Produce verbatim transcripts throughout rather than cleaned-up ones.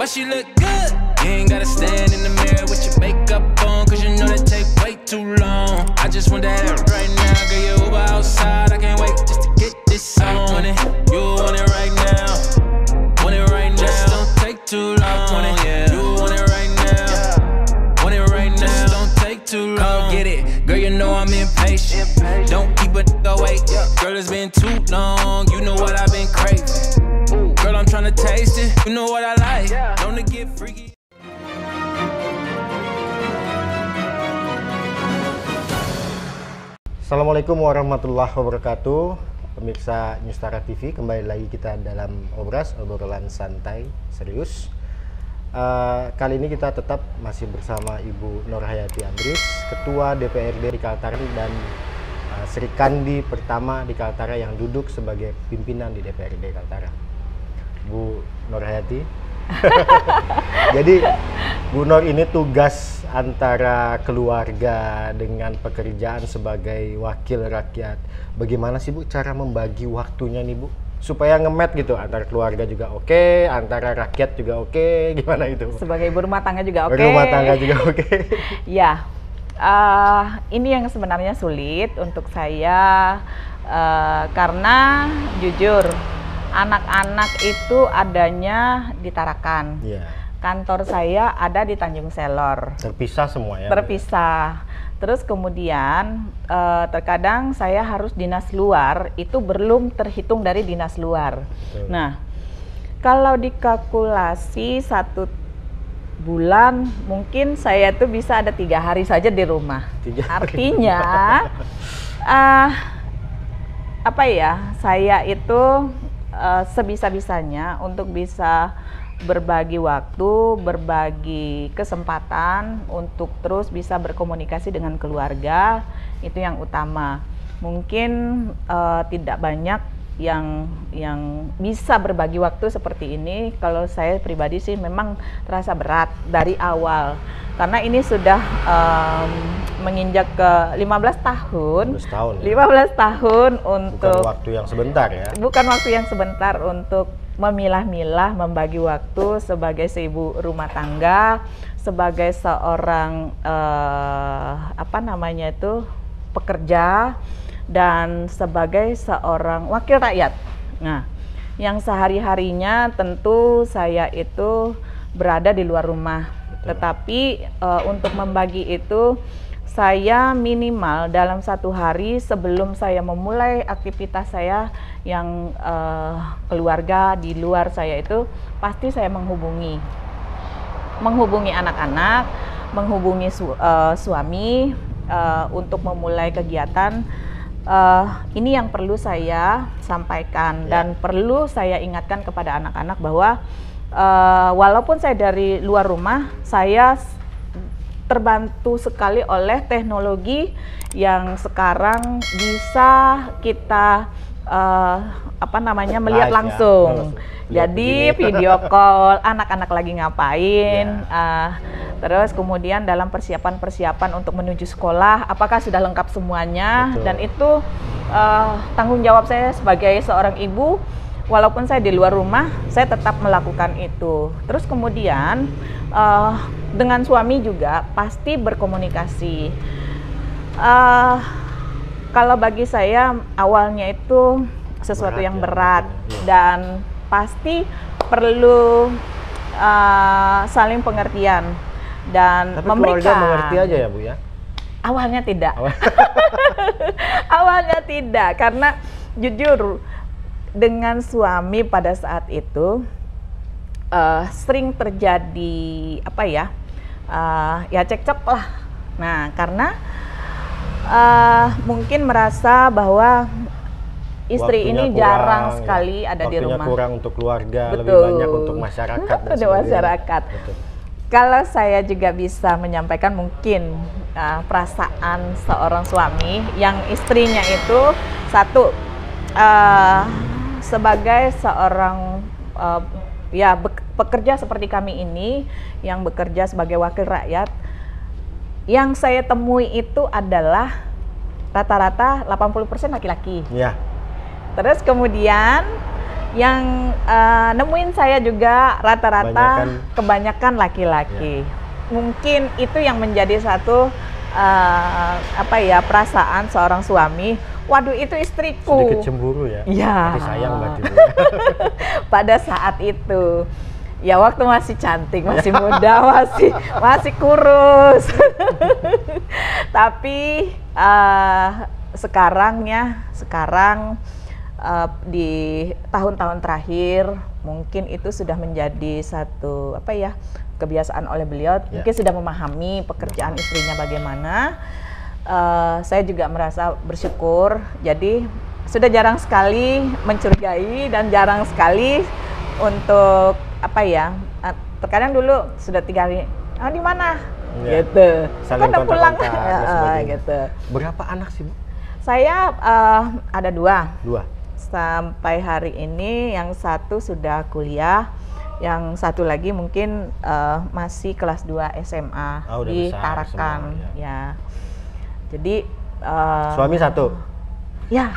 but she look good. You ain't gotta stand in the mirror with your makeup on, cause you know that take way too long. I just want that right now, girl, you Uber outside. I can't wait just to get this on. Want it, you want it right now. Want it right now. Just don't take too long. Want it, yeah. You want it right now. Want it right now. Just don't take too long. Come get it, girl, you know I'm impatient. Don't keep it away. Girl, it's been too long. You know what I've been craving. Girl, I'm trying to taste it. You know what I like. Don't to get freaky. Assalamualaikum warahmatullahi wabarakatuh. Pemirsa Nustara T V, kembali lagi kita dalam Obras, obrolan santai serius. Uh, kali ini kita tetap masih bersama Ibu Nur Hayati Andries, Ketua D P R D di Kaltara dan uh, Sri Kandi pertama di Kaltara yang duduk sebagai pimpinan di D P R D Kaltara. Bu Nur Hayati. Jadi Bu Nur ini tugas antara keluarga dengan pekerjaan sebagai wakil rakyat. Bagaimana sih Bu cara membagi waktunya nih Bu? Supaya ngemet gitu, antara keluarga juga oke, okay, antara rakyat juga oke, okay. Gimana itu? Sebagai ibu rumah tangga juga oke. Okay. Rumah tangga juga oke. Okay. Ya, uh, ini yang sebenarnya sulit untuk saya uh, karena jujur anak-anak itu adanya di Tarakan. Yeah. Kantor saya ada di Tanjung Selor. Terpisah semua ya? Terpisah. Terus kemudian eh, terkadang saya harus dinas luar, itu belum terhitung dari dinas luar. Betul. Nah, kalau dikalkulasi satu bulan, mungkin saya tuh bisa ada tiga hari saja di rumah. Tiga hari. Artinya, uh, apa ya? Saya itu uh, sebisa-bisanya untuk bisa berbagi waktu, berbagi kesempatan untuk terus bisa berkomunikasi dengan keluarga, itu yang utama. Mungkin uh, tidak banyak yang yang bisa berbagi waktu seperti ini. Kalau saya pribadi sih memang terasa berat dari awal, karena ini sudah um, menginjak ke lima belas tahun. lima belas tahun. Ya? lima belas tahun untuk bukan waktu yang sebentar ya. Bukan waktu yang sebentar untuk memilah-milah, membagi waktu sebagai seibu rumah tangga, sebagai seorang uh, apa namanya itu pekerja, dan sebagai seorang wakil rakyat. Nah, yang sehari-harinya tentu saya itu berada di luar rumah. Betul. Tetapi uh, untuk membagi itu saya minimal dalam satu hari sebelum saya memulai aktivitas saya yang uh, keluarga di luar saya itu pasti saya menghubungi menghubungi anak-anak, menghubungi su uh, suami uh, untuk memulai kegiatan. Uh, ini yang perlu saya sampaikan, ya. Dan perlu saya ingatkan kepada anak-anak bahwa uh, walaupun saya dari luar rumah, saya terbantu sekali oleh teknologi yang sekarang bisa kita uh, apa namanya melihat live, langsung. Ya. Jadi video call anak-anak lagi ngapain, ya. uh, terus kemudian dalam persiapan-persiapan untuk menuju sekolah, apakah sudah lengkap semuanya. Betul. Dan itu uh, tanggung jawab saya sebagai seorang ibu. Walaupun saya di luar rumah, saya tetap melakukan itu. Terus kemudian uh, dengan suami juga pasti berkomunikasi. Uh, kalau bagi saya awalnya itu sesuatu berat, yang berat ya. Dan pasti perlu uh, saling pengertian dan tapi memberikan. Keluarga mengerti aja ya Bu ya? Awalnya tidak. Awalnya tidak, karena jujur dengan suami pada saat itu uh, sering terjadi apa ya uh, ya cekcok lah. Nah karena uh, mungkin merasa bahwa istri waktunya ini kurang, jarang sekali ada di rumah. Waktunya kurang untuk keluarga. Betul. Lebih banyak untuk masyarakat. Untuk masyarakat. Betul. Kalau saya juga bisa menyampaikan mungkin uh, perasaan seorang suami yang istrinya itu satu uh, sebagai seorang uh, ya pekerja seperti kami ini yang bekerja sebagai wakil rakyat, yang saya temui itu adalah rata-rata delapan puluh persen laki-laki. Ya. Terus kemudian Yang uh, nemuin saya juga rata-rata Kebanyakan- kebanyakan laki-laki. Mungkin itu yang menjadi satu uh, apa ya perasaan seorang suami. Waduh, itu istriku. Sedikit cemburu ya. Iya. Tapi sayang berarti Bu. Pada saat itu, ya waktu masih cantik, masih muda, masih masih kurus. Tapi uh, sekarang ya, sekarang uh, di tahun-tahun terakhir mungkin itu sudah menjadi satu apa ya kebiasaan oleh beliau. Ya. Mungkin sudah memahami pekerjaan istrinya bagaimana. Uh, saya juga merasa bersyukur. Jadi sudah jarang sekali mencurigai dan jarang sekali untuk apa ya? Uh, terkadang dulu sudah tiga hari. Oh, di mana? Ya. Gitu. Saling Kok udah pulang? kontak-kontak dan Ya, sebagainya. gitu. Berapa anak sih Bu? Saya uh, ada dua. Dua. Sampai hari ini yang satu sudah kuliah, yang satu lagi mungkin uh, masih kelas dua S M A Ah, udah di besar Tarakan. semua, Ya. Jadi uh, Suami satu. ya.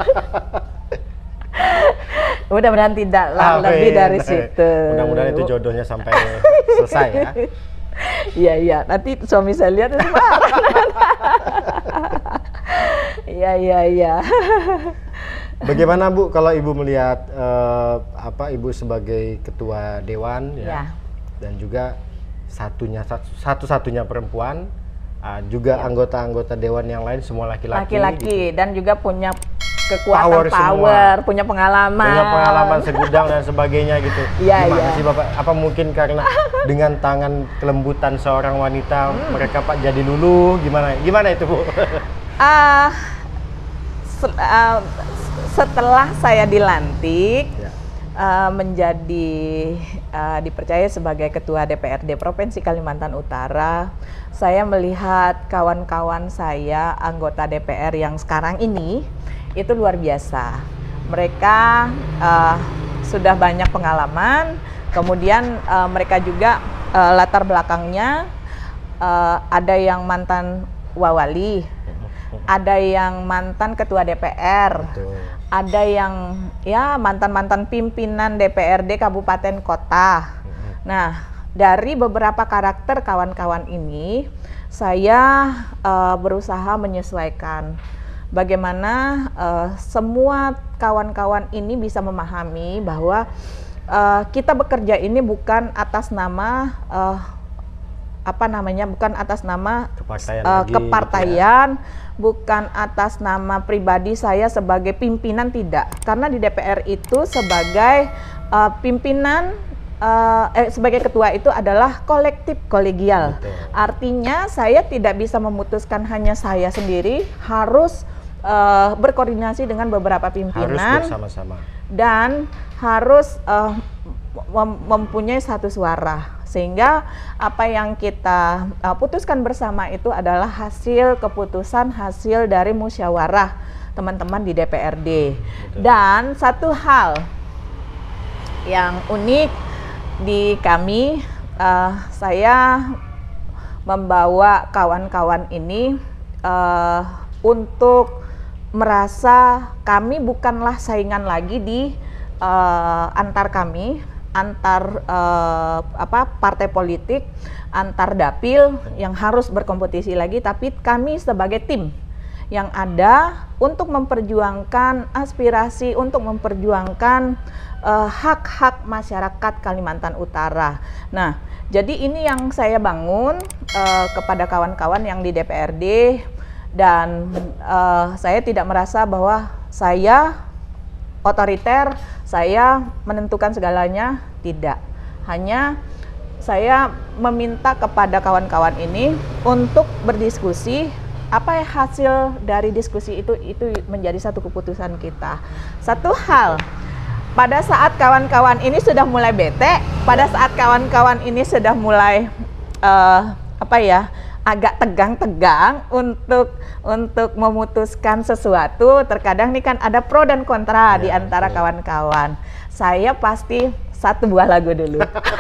Mudah-mudahan tidak lah, Amin. lebih dari situ. Mudah-mudahan itu jodohnya sampai selesai ya. Iya, iya. Nanti suami saya lihat nanti marah. Iya, iya, iya. Bagaimana Bu kalau Ibu melihat eh, apa Ibu sebagai ketua dewan ya, Ya. dan juga satunya satu- satu-satunya perempuan, ah, juga Ya. anggota-anggota dewan yang lain semua laki-laki. Laki-laki gitu. dan juga punya kekuatan Power power, semua. punya pengalaman. Punya pengalaman segudang dan sebagainya gitu. Iya, Gimana iya. sih Bapak? Apa mungkin karena dengan tangan kelembutan seorang wanita Hmm. mereka Pak jadi luluh? Gimana? Gimana itu Bu? Ah, se- ah, setelah saya dilantik Ya. ah, menjadi ah, dipercaya sebagai ketua D P R D Provinsi Kalimantan Utara, saya melihat kawan-kawan saya anggota D P R yang sekarang ini itu luar biasa. Mereka ah, sudah banyak pengalaman, kemudian ah, mereka juga ah, latar belakangnya ah, ada yang mantan wawali, ada yang mantan ketua D P R, Betul. ada yang ya mantan-mantan pimpinan D P R D kabupaten kota. Nah, dari beberapa karakter kawan-kawan ini, saya eh, berusaha menyesuaikan bagaimana eh, semua kawan-kawan ini bisa memahami bahwa eh, kita bekerja ini bukan atas nama eh, apa namanya, bukan atas nama Kepartaian eh, lagi, gitu ya. kepartaian, bukan atas nama pribadi saya sebagai pimpinan, tidak. Karena di D P R itu sebagai uh, pimpinan, uh, eh, sebagai ketua itu adalah kolektif kolegial. Betul. Artinya saya tidak bisa memutuskan hanya saya sendiri, harus uh, berkoordinasi dengan beberapa Harus pimpinan bersama-sama. dan harus uh, mem- mempunyai satu suara, sehingga apa yang kita uh, putuskan bersama itu adalah hasil keputusan, hasil dari musyawarah teman-teman di D P R D. Betul. Dan satu hal yang unik di kami, uh, saya membawa kawan-kawan ini uh, untuk merasa kami bukanlah saingan lagi di uh, antar kami, antar uh, apa partai politik, antar dapil yang harus berkompetisi lagi, tapi kami sebagai tim yang ada untuk memperjuangkan aspirasi, untuk memperjuangkan uh, hak-hak masyarakat Kalimantan Utara. Nah, jadi ini yang saya bangun uh, kepada kawan-kawan yang di D P R D, dan uh, saya tidak merasa bahwa saya otoriter, saya menentukan segalanya, tidak. Hanya saya meminta kepada kawan-kawan ini untuk berdiskusi, apa hasil dari diskusi itu itu menjadi satu keputusan kita. Satu hal, pada saat kawan-kawan ini sudah mulai bete, pada saat kawan-kawan ini sudah mulai uh, apa ya, agak tegang-tegang untuk untuk memutuskan sesuatu, terkadang ini kan ada pro dan kontra Ya, di antara betul. kawan-kawan. Saya pasti satu buah lagu dulu.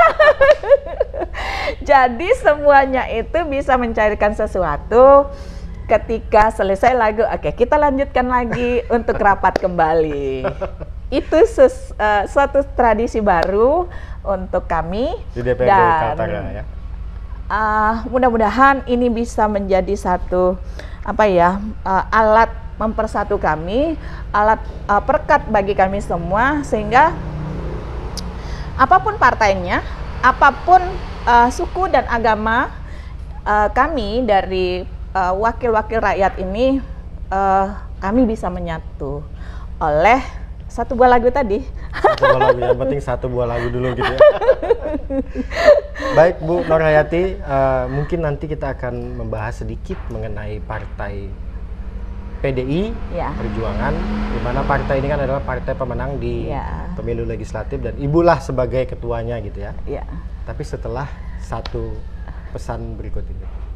Jadi semuanya itu bisa mencairkan sesuatu. Ketika selesai lagu, oke kita lanjutkan lagi untuk rapat kembali. itu ses, uh, suatu tradisi baru untuk kami di D P R D dan Kaltara ya. Uh, mudah-mudahan ini bisa menjadi satu apa ya uh, alat mempersatu kami, alat uh, perekat bagi kami semua, sehingga apapun partainya, apapun uh, suku dan agama, uh, kami dari uh, wakil-wakil rakyat ini uh, kami bisa menyatu oleh satu buah lagu tadi. Satu buah lagu, yang penting satu buah lagu dulu gitu ya. Baik Bu Nurhayati, uh, mungkin nanti kita akan membahas sedikit mengenai partai P D I ya. Perjuangan, di mana partai ini kan adalah partai pemenang di ya. pemilu legislatif dan ibulah sebagai ketuanya gitu ya. ya. Tapi setelah satu pesan berikut ini.